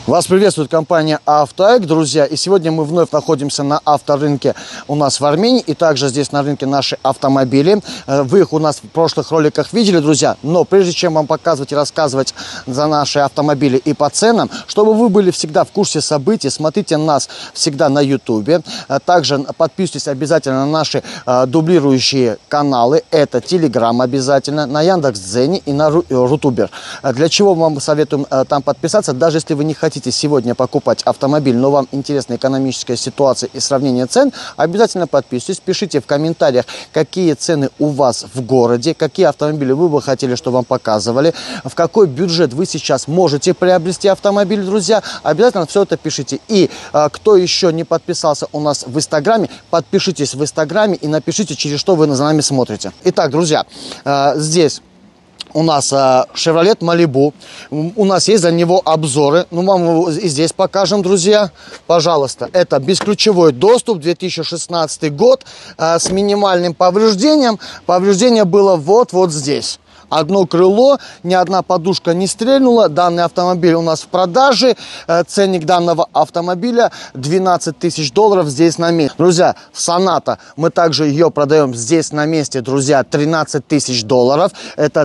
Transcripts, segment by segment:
Вас приветствует компания Автоэк, друзья. И сегодня мы вновь находимся на авторынке у нас в Армении. И также здесь на рынке наши автомобили. Вы их у нас в прошлых роликах видели, друзья. Но прежде чем вам показывать и рассказывать за наши автомобили и по ценам, чтобы вы были всегда в курсе событий, смотрите нас всегда на YouTube. Также подписывайтесь обязательно на наши дублирующие каналы. Это Telegram обязательно, на Яндекс.Дзене и на Рутубер. Для чего вам советуем там подписаться, даже если вы не хотите сегодня покупать автомобиль, но вам интересна экономическая ситуация и сравнение цен, обязательно подписывайтесь, пишите в комментариях, какие цены у вас в городе, какие автомобили вы бы хотели, чтобы вам показывали, в какой бюджет вы сейчас можете приобрести автомобиль, друзья. Обязательно все это пишите. И кто еще не подписался у нас в Инстаграме, подпишитесь в Инстаграме и напишите, через что вы за нами смотрите. Итак, друзья, здесь у нас Chevrolet Malibu. У нас есть за него обзоры. Ну, вам его и здесь покажем, друзья. Пожалуйста. Это бесключевой доступ, 2016 год, с минимальным повреждением. Повреждение было вот здесь. Одно крыло, ни одна подушка не стрельнула. Данный автомобиль у нас в продаже. Ценник данного автомобиля $12 тысяч здесь на месте. Друзья, Sonata, мы также ее продаем здесь на месте, друзья, $13 тысяч. Это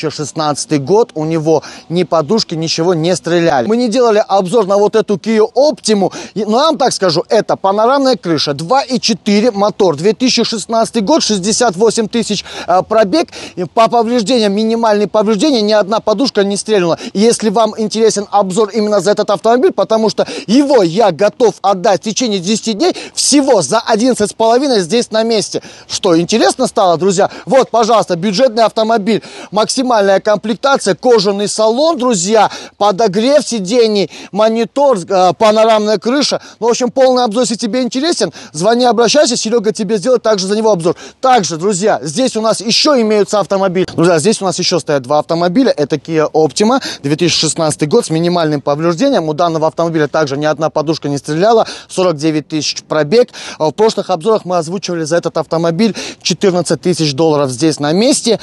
2016 год. У него ни подушки, ничего не стреляли. Мы не делали обзор на вот эту Kia Optima. Но я вам так скажу, это панорамная крыша, 2.4 мотор, 2016 год, 68 тысяч пробег. По повреждениям, минимальные повреждения, ни одна подушка не стрельнула. Если вам интересен обзор именно за этот автомобиль, потому что его я готов отдать в течение 10 дней всего за 11,5 здесь на месте. Что, интересно стало, друзья? Вот, пожалуйста, бюджетный автомобиль, максимальная комплектация, кожаный салон, друзья, подогрев сидений, монитор, панорамная крыша. Ну, в общем, полный обзор, если тебе интересен, звони, обращайся, Серега тебе сделает также за него обзор. Также, друзья, здесь у нас еще имеются автомобили. Друзья, здесь у нас еще стоят два автомобиля. Это Kia Optima, 2016 год, с минимальным повреждением. У данного автомобиля также ни одна подушка не стреляла, 49 тысяч пробег. В прошлых обзорах мы озвучивали за этот автомобиль $14 тысяч здесь на месте.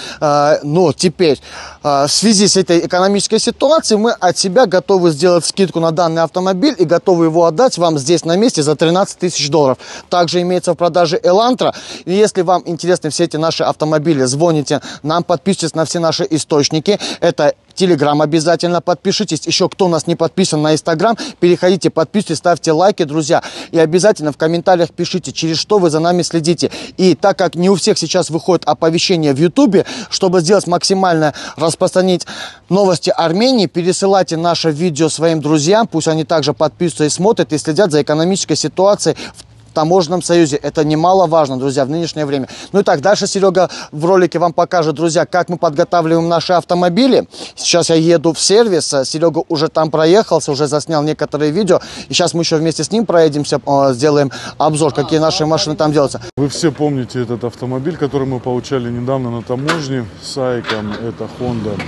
Но теперь, в связи с этой экономической ситуацией, мы от себя готовы сделать скидку на данный автомобиль и готовы его отдать вам здесь на месте за $13 тысяч. Также имеется в продаже Elantra. И если вам интересны все эти наши автомобили, звоните нам, подписывайтесь на все наши источники. Это Telegram обязательно, подпишитесь. Еще кто у нас не подписан на Instagram, переходите, подписывайтесь, ставьте лайки, друзья. И обязательно в комментариях пишите, через что вы за нами следите. И так как не у всех сейчас выходит оповещение в YouTube, чтобы сделать максимально распространить новости Армении, пересылайте наше видео своим друзьям, пусть они также подписываются и смотрят, и следят за экономической ситуацией в Таможенном союзе. Это немаловажно, друзья, в нынешнее время. Ну и так, дальше Серега в ролике вам покажет, друзья, как мы подготавливаем наши автомобили. Сейчас я еду в сервис, Серега уже там проехался, уже заснял некоторые видео. И сейчас мы еще вместе с ним проедемся, сделаем обзор, какие наши машины там делаются. Вы все помните этот автомобиль, который мы получали недавно на таможне с Айком. Это Honda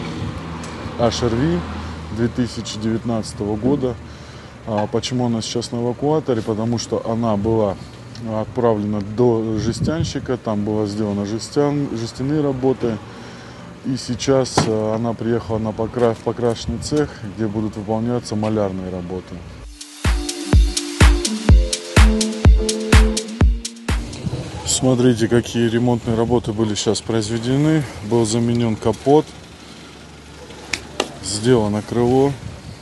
HR-V 2019 года. Почему она сейчас на эвакуаторе? Потому что она была отправлена до жестянщика, там было сделано жестяные работы. И сейчас она приехала в покрасочный цех, где будут выполняться малярные работы. Смотрите, какие ремонтные работы были сейчас произведены. Был заменен капот, сделано крыло.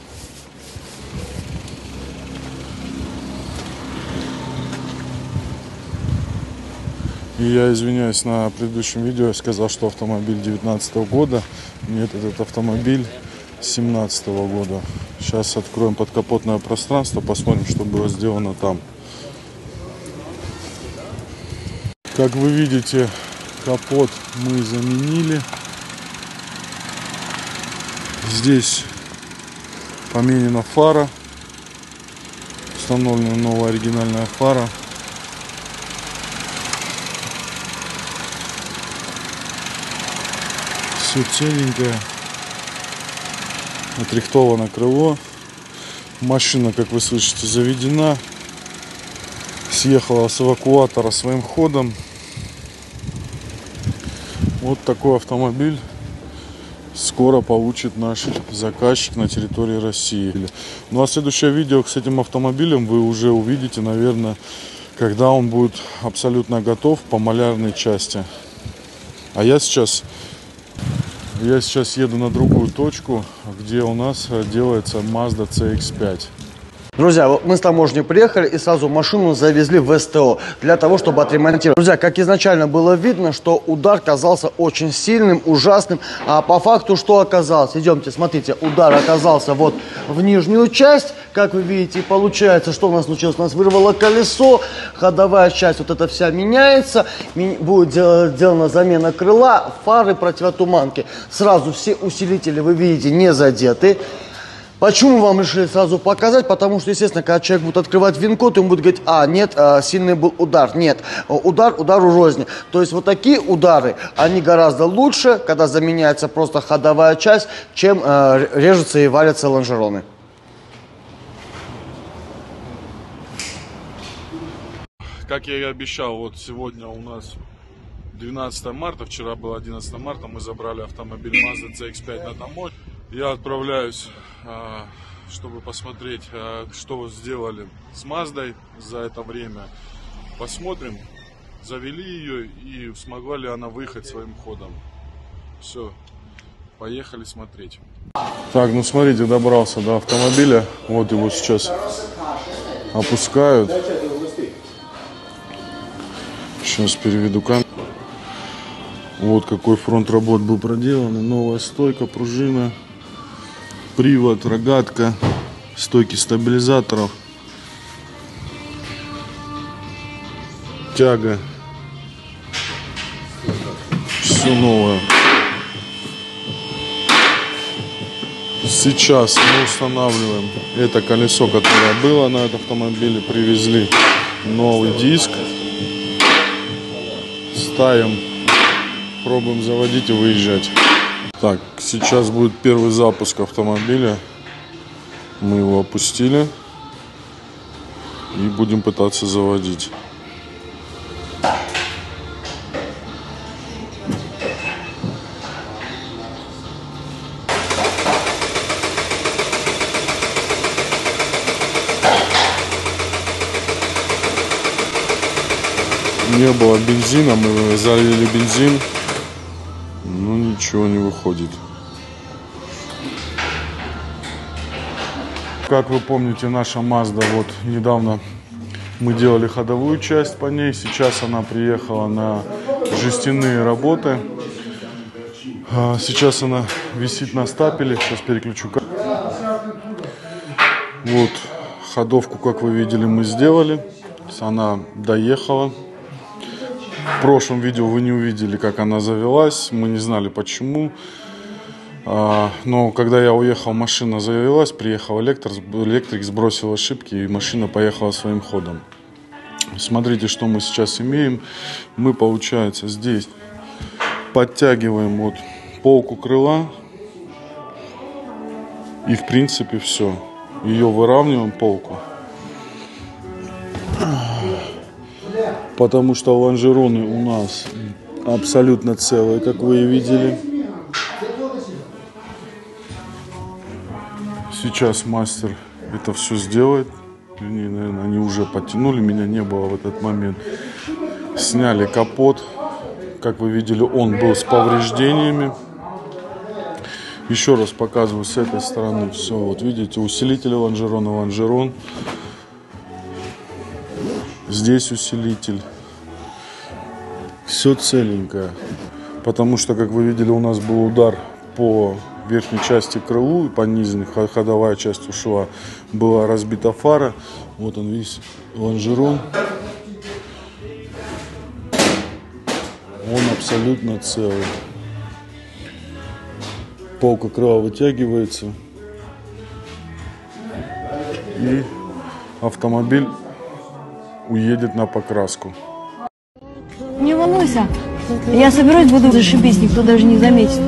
И я извиняюсь, на предыдущем видео я сказал, что автомобиль 2019 года. Нет, этот автомобиль 2017 года. Сейчас откроем подкапотное пространство, посмотрим, что было сделано там. Как вы видите, капот мы заменили. Здесь поменена фара. Установлена новая оригинальная фара. Все целенькое, отрихтовано крыло. Машина, как вы слышите, заведена. Съехала с эвакуатора своим ходом. Вот такой автомобиль скоро получит наш заказчик на территории России. Ну а следующее видео с этим автомобилем вы уже увидите, наверное, когда он будет абсолютно готов по малярной части. А я сейчас еду на другую точку, где у нас делается Mazda CX-5. Друзья, вот мы с таможни приехали и сразу машину завезли в СТО для того, чтобы отремонтировать. Друзья, как изначально было видно, что удар казался очень сильным, ужасным, а по факту что оказалось? Идемте, смотрите, удар оказался вот в нижнюю часть, как вы видите, получается, что у нас случилось? У нас вырвало колесо, ходовая часть вот эта вся меняется, будет сделана замена крыла, фары, противотуманки. Сразу все усилители, вы видите, не задеты. Почему вам решили сразу показать? Потому что, естественно, когда человек будет открывать ВИН-код, ему будет говорить, нет, сильный был удар. Нет, удару рознь. То есть вот такие удары, они гораздо лучше, когда заменяется просто ходовая часть, чем режутся и валятся лонжероны. Как я и обещал, вот сегодня у нас 12 марта, вчера было 11 марта, мы забрали автомобиль Mazda CX-5 на таможне. Я отправляюсь, чтобы посмотреть, что сделали с Маздой за это время. Посмотрим, завели ее и смогла ли она выехать своим ходом. Все, поехали смотреть. Так, ну смотрите, добрался до автомобиля. Вот его сейчас опускают. Сейчас переведу камеру. Вот какой фронт работ был проделан. Новая стойка, пружина, привод, рогатка, стойки стабилизаторов, тяга. Все новое. Сейчас мы устанавливаем это колесо, которое было на этом автомобиле. Привезли новый диск. Ставим, пробуем заводить и выезжать. Так, сейчас будет первый запуск автомобиля. Мы его опустили и будем пытаться заводить. Не было бензина, мы залили бензин, но ничего не выходит. Как вы помните, наша Mazda, вот недавно мы делали ходовую часть по ней, сейчас она приехала на жестяные работы. Сейчас она висит на стапеле, сейчас переключу. Вот ходовку, как вы видели, мы сделали, она доехала. В прошлом видео вы не увидели, как она завелась, мы не знали почему. Но когда я уехал, машина завелась, приехал электрик, сбросил ошибки и машина поехала своим ходом. Смотрите, что мы сейчас имеем. Мы, получается, здесь подтягиваем вот полку крыла и в принципе все. Ее выравниваем, полку. Потому что лонжероны у нас абсолютно целые, как вы и видели. Сейчас мастер это все сделает. Наверное, они уже подтянули, меня не было в этот момент. Сняли капот. Как вы видели, он был с повреждениями. Еще раз показываю с этой стороны. Все, вот видите, усилитель лонжерона, лонжерон. Здесь усилитель. Все целенькое. Потому что, как вы видели, у нас был удар по верхней части крылу и по нижней, ходовая часть ушла. Была разбита фара. Вот он весь лонжерон. Он абсолютно целый. Полка крыла вытягивается. И автомобиль уедет на покраску. Не волнуйся, я соберусь, буду зашибись, никто даже не заметит.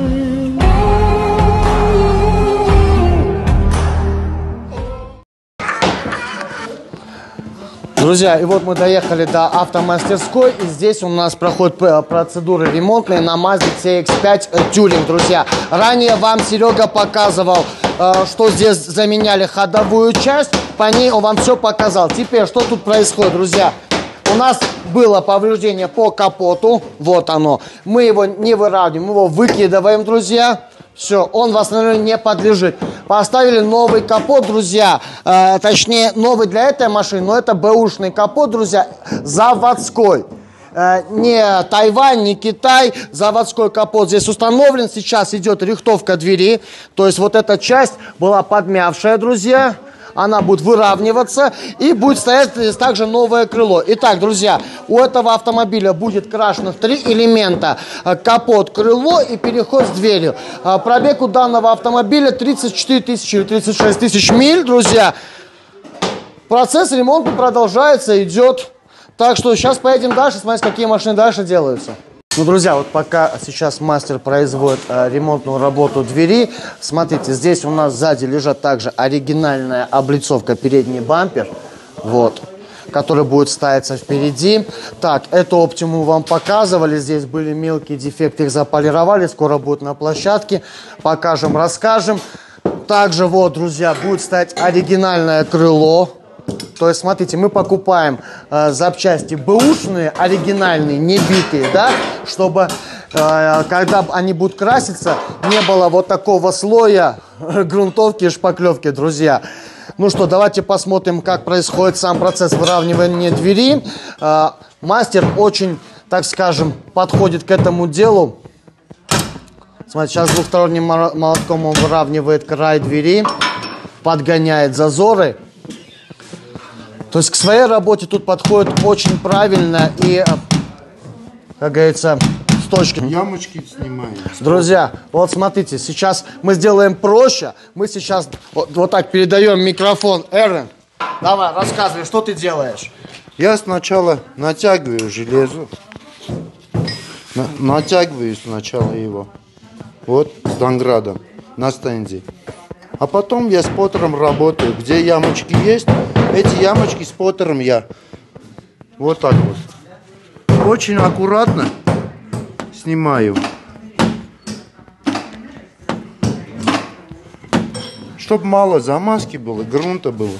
Друзья, и вот мы доехали до автомастерской, и здесь у нас проходят процедуры ремонтные на Mazda CX-5 Touring, друзья. Ранее вам Серега показывал, что здесь заменяли ходовую часть, по ней он вам все показал. Теперь, что тут происходит, друзья? У нас было повреждение по капоту, вот оно. Мы его не выравниваем, мы его выкидываем, друзья. Все, он восстановлению не подлежит. Поставили новый капот, друзья. Точнее, новый для этой машины, но это бэушный капот, друзья, заводской. Не Тайвань, не Китай, заводской капот здесь установлен. Сейчас идет рихтовка двери. То есть вот эта часть была подмявшая, друзья. Она будет выравниваться и будет стоять здесь также новое крыло. Итак, друзья, у этого автомобиля будет крашено 3 элемента. Капот, крыло и переход с дверью. Пробег у данного автомобиля 34 тысячи или 36 тысяч миль, друзья. Процесс ремонта продолжается, идет. Так что сейчас поедем дальше, смотрите, какие машины дальше делаются. Ну, друзья, вот пока сейчас мастер производит ремонтную работу двери, смотрите, здесь у нас сзади лежит также оригинальная облицовка, передний бампер, вот, который будет ставиться впереди. Так, эту оптиму вам показывали, здесь были мелкие дефекты, их заполировали, скоро будет на площадке, покажем, расскажем. Также, вот, друзья, будет стоять оригинальное крыло. То есть, смотрите, мы покупаем запчасти бэушные, оригинальные, не битые, да, чтобы, когда они будут краситься, не было вот такого слоя грунтовки и шпаклевки, друзья. Ну что, давайте посмотрим, как происходит сам процесс выравнивания двери. Мастер очень, так скажем, подходит к этому делу. Смотрите, сейчас двухсторонним молотком он выравнивает край двери, подгоняет зазоры. То есть к своей работе тут подходит очень правильно и, как говорится, с точки. Ямочки снимаем. Друзья, вот смотрите, сейчас мы сделаем проще. Мы сейчас вот так передаем микрофон. Эрвин, давай, рассказывай, что ты делаешь? Я сначала натягиваю железо. Натягиваю сначала его. Вот, с донградом на стенде. А потом я споттером работаю. Где ямочки есть, эти ямочки споттером я вот так вот. Очень аккуратно снимаю. Чтоб мало замазки было, грунта было.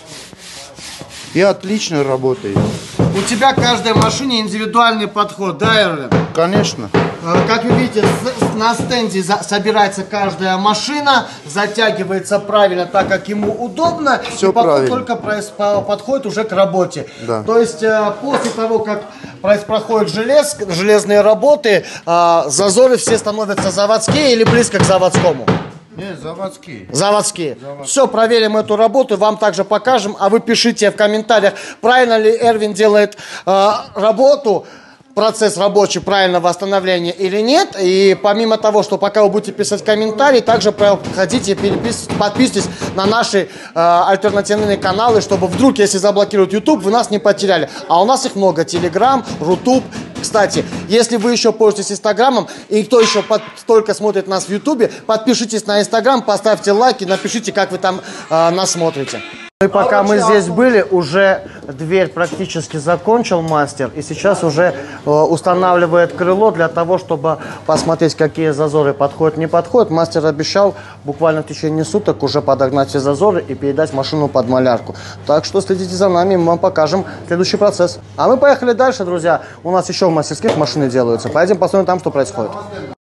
И отлично работает. У тебя к каждой машине индивидуальный подход, да, Эрвин? Конечно. Как вы видите, на стенде собирается каждая машина, затягивается правильно так, как ему удобно. Все и потом правильно. только подходит уже к работе. Да. То есть после того, как проходят железные работы, зазоры все становятся заводские или близко к заводскому? Нет, заводские. Заводские. Все, проверим эту работу, вам также покажем, а вы пишите в комментариях, правильно ли Эрвин делает работу, процесс рабочий, правильно восстановление или нет. И помимо того, что пока вы будете писать комментарии, также проходите, подписывайтесь на наши альтернативные каналы, чтобы вдруг, если заблокируют YouTube, вы нас не потеряли. А у нас их много. Telegram, Рутуб. Кстати, если вы еще пользуетесь Инстаграмом, и кто еще только смотрит нас в Ютубе, подпишитесь на Инстаграм, поставьте лайки, напишите, как вы там нас смотрите. И пока мы здесь были, уже дверь практически закончил мастер. И сейчас уже устанавливает крыло для того, чтобы посмотреть, какие зазоры подходят, не подходят. Мастер обещал буквально в течение суток уже подогнать все зазоры и передать машину под малярку. Так что следите за нами, мы вам покажем следующий процесс. А мы поехали дальше, друзья. У нас еще в мастерских машины делаются. Пойдем посмотрим там, что происходит.